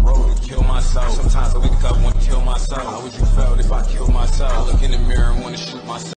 road to kill my soul. Sometimes I wake up, want to kill my soul. How would you feel if I killed myself? I look in the mirror and want to shoot myself.